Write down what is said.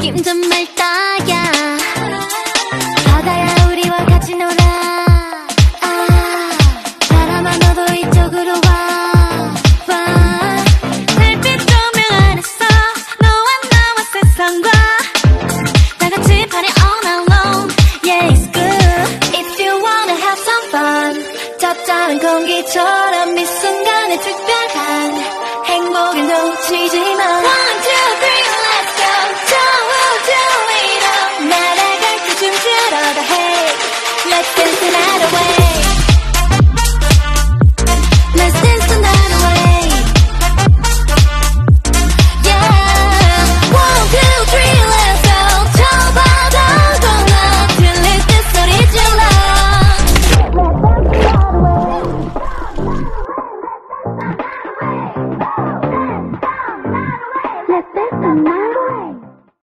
느낌 좀 맑다야. 바다야 우리와 같이 놀아. 바람아 너도 이쪽으로 와. 달빛 조명 안에서 너와 나와 세상과 다같이 party all night long. Yeah, it's good if you wanna have some fun. 짭짤한 공기처럼 이 순간의 특별한 행복을 놓치지 마.